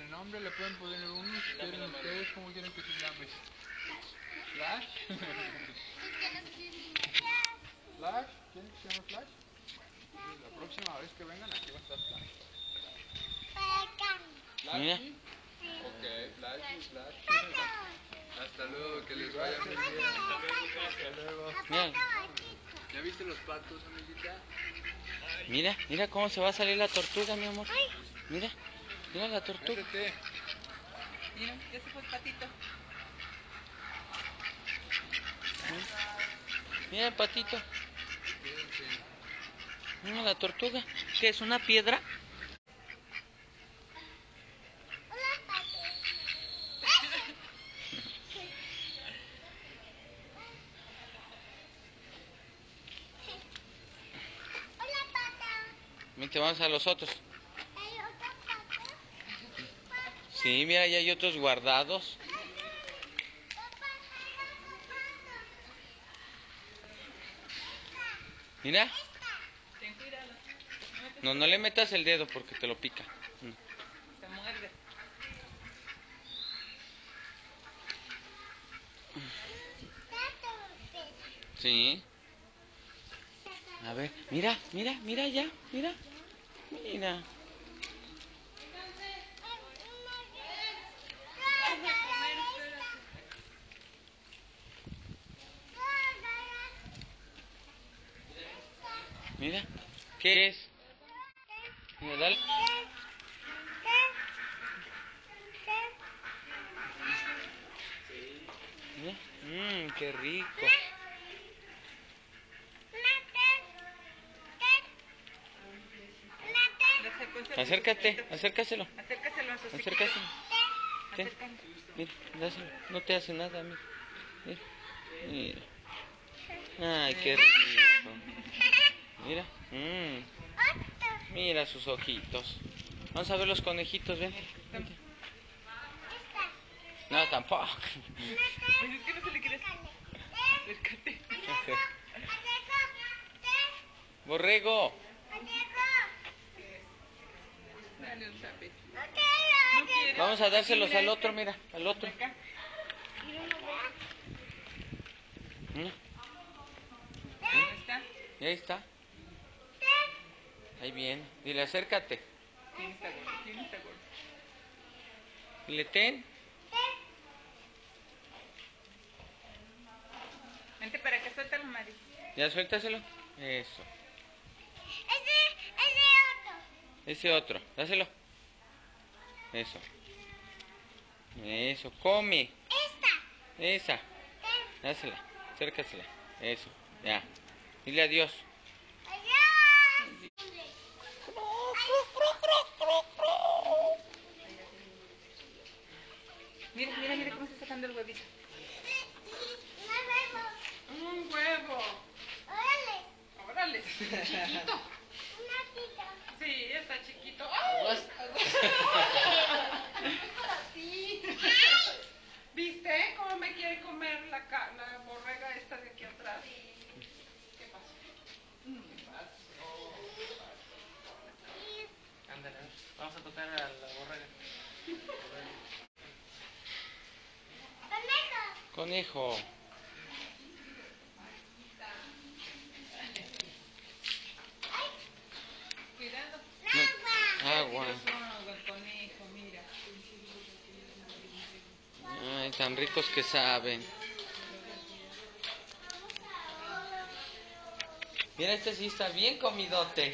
el nombre le pueden poner uno si quieren ustedes, como quieren que se llame. Flash. Flash, ¿quieren que se llame Flash? Entonces, la próxima vez que vengan aquí va a estar Flash. Flashy. Ok, Flashy, Flash. Hasta luego, que les vaya muy bien. Hasta luego. Mira. ¿Ya viste los patos, amiguita? Mira, mira cómo se va a salir la tortuga, mi amor. Mira, mira la tortuga. Métete. Mira, ya se fue el patito. Mira el patito. Mira la tortuga. ¿Qué es, una piedra? Vente, vamos a los otros. Sí, mira, ya hay otros guardados. Mira. Ten cuidado. No, no le metas el dedo porque te lo pica. Se muerde. Sí. A ver, mira, mira, mira ya, mira. Mira. Mira. ¿Qué es? Mira, dale. Mira. Qué rico. Acércate, acércaselo. Acércaselo a su hociquito. Acércaselo. Ten. Acércalo. Mira, dáselo. No te hace nada, mira. Mira. Mira. Ay, qué rico. Mira. Mira sus ojitos. Vamos a ver los conejitos, ven. Vente. No, tampoco. Pues es que no se le quiere. Acércate. Borrego. Dale un tapete. No quiere. Vamos a dárselos al otro, mira, al otro. Acá. Mira, ¿Dónde está? y ahí está. Ahí viene. Dile, acércate. ¿Quién está gordo? ¿Quién está gordo? Dile, ten. Vente para que suelta la madre. Ya, suéltaselo. Eso. Ese otro. Dáselo. Eso. Eso. Come. Esa. Dásela. Acércasela. Eso. Ya. Dile adiós. Mira, mira, mira cómo está sacando el huevito. Un huevo. Órale. Chiquito. Sí, está chiquito. ¡Ay! Para ti. ¿Viste cómo me quiere comer la borrega esta de aquí atrás? ¿Qué pasó? Ándale, vamos a tocar a la borrega. Conejo. Cuidado. Agua. El conejo, mira. Ay, tan ricos que saben. Mira, este sí está bien comidote.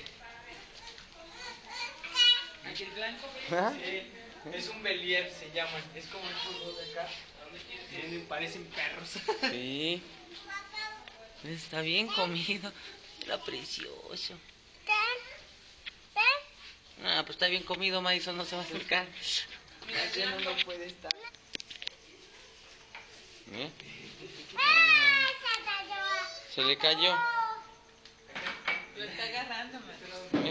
Aquí el blanco. ¿Ah? Sí, es un Belier, se llaman. Es como el fútbol de acá. Parecen perros. Sí. Está bien comido. Está precioso. Ah, pues está bien comido, Madison, no se va a acercar. Mira, Así no puede estar. ¿Eh? Se le cayó. lo está agarrando, man.